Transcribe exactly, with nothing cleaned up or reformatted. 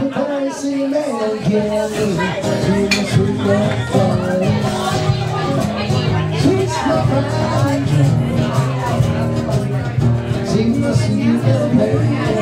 fancy man can be too sweet and fun. She's my fine. She must be the baby.